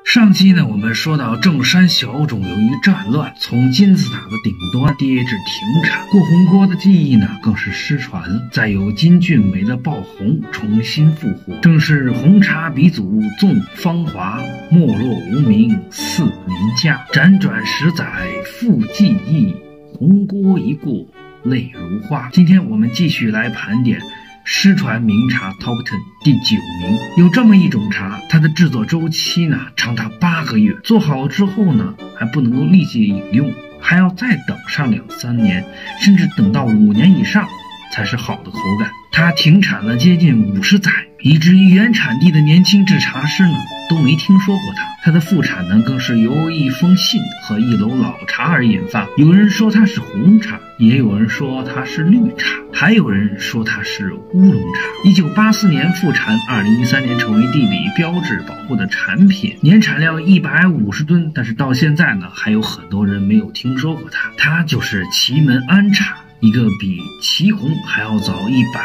上期呢，我们说到正山小种由于战乱，从金字塔的顶端跌至停产。过红锅的技艺呢，更是失传了。再有金骏眉的爆红重新复活，正是红茶鼻祖纵芳华，没落无名似离家。辗转10载复技艺，红锅一过泪如花。今天我们继续来盘点失传名茶 Top 10第9名。有这么一种茶，它的制作周期呢长达8个月，做好了之后呢还不能够立即饮用，还要再等上2-3年，甚至等到5年以上才是好的口感。它停产了接近50载，以至于原产地的年轻制茶师呢都没听说过它。它的复产呢更是由一封信和一篓老茶而引发。有人说它是红茶，也有人说它是绿茶，还有人说它是乌龙茶。1984年复产，2013年成为地理标志保护的产品，年产量150吨，但是到现在呢还有很多人没有听说过它。它就是祁门安茶，一个比祁红还要早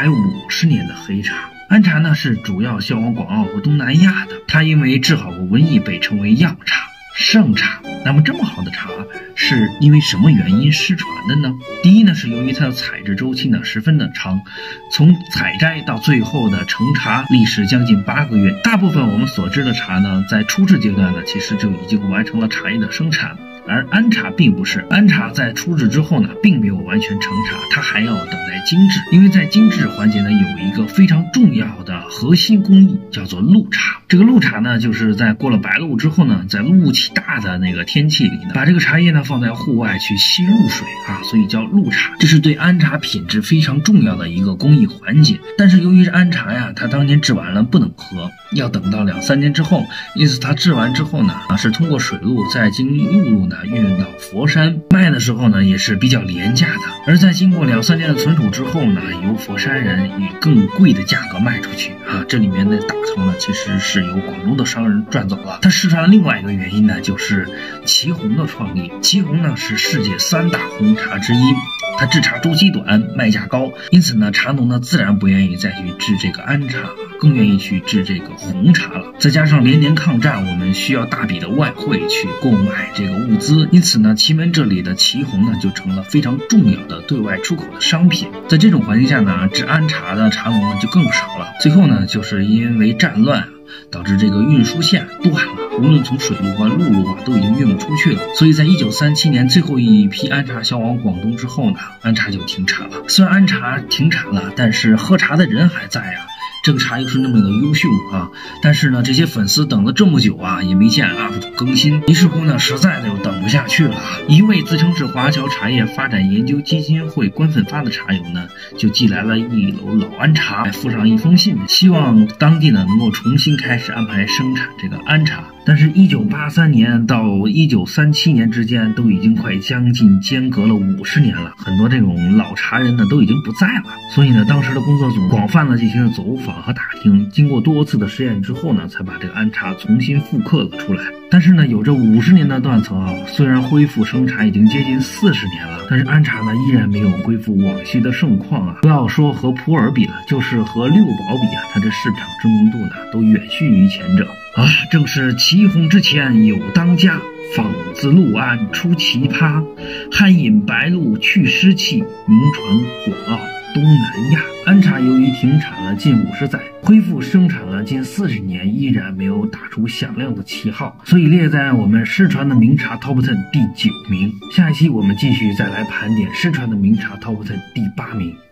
150年的黑茶。安茶呢是主要销往广澳和东南亚的，它因为治好过瘟疫被称为样茶、圣茶。那么这么好的茶是因为什么原因失传的呢？第一呢是由于它的采制周期呢十分的长，从采摘到最后的成茶历时将近8个月。大部分我们所知的茶呢在初制阶段呢其实就已经完成了茶叶的生产，而安茶并不是。安茶在初制之后呢并没有完全成茶，它还要等待精制。因为在精制环节呢有一个非常重要的核心工艺叫做露茶。这个露茶呢就是在过了白露之后呢，在雾气大的那个天气里呢，把这个茶叶呢放在户外去吸露水所以叫露茶。这是对安茶品质非常重要的一个工艺环节。但是由于安茶呀它当年制完了不能喝，要等到2-3年之后，因此它制完之后呢是通过水路再经陆路呢运到佛山，卖的时候呢也是比较廉价的。而在经过2-3年的存储之后呢，由佛山人以更贵的价格卖出去这里面的大头呢其实是由广东的商人赚走了。它失传的另外一个原因呢就是祁红的创立。祁红呢是世界3大红茶之一，它制茶周期短，卖价高，因此呢茶农呢自然不愿意再去制这个安茶，更愿意去制这个红茶了。再加上连年抗战，我们需要大笔的外汇去购买这个物资，因此呢祁门这里的祁红呢就成了非常重要的对外出口的商品。在这种环境下呢，制安茶的茶农呢就更少了。最后呢就是因为战乱导致这个运输线断了，无论从水路陆路都已经运不出去了。所以在1937年最后一批安茶销往广东之后呢，安茶就停产了。虽然安茶停产了，但是喝茶的人还在这个茶又是那么的优秀但是呢这些粉丝等了这么久也没见 UP 主更新，于是乎呢实在的又等不下去了。一位自称是华侨茶叶发展研究基金会官粉发的茶友呢就寄来了一篓老安茶，附上一封信，希望当地呢能够重新开始安排生产这个安茶。但是1983年到1937年之间都已经快将近间隔了50年了，很多这种老茶人呢都已经不在了。所以呢当时的工作组广泛的进行了走访和打听，经过多次的实验之后呢才把这个安茶重新复刻了出来。但是呢有这50年的断层虽然恢复生产已经接近40年了，但是安茶呢依然没有恢复往昔的盛况不要说和普洱比了，就是和六堡比它这市场知名度呢都远逊于前者正是祁红之前有当家，仿自陆安出奇葩，酣饮白露去湿气，名传广澳东南亚。安茶由于停产了近50载，恢复生产了近40年，依然没有打出响亮的旗号，所以列在我们失传的名茶 Top 10第9名。下一期我们继续再来盘点失传的名茶 Top 10第8名。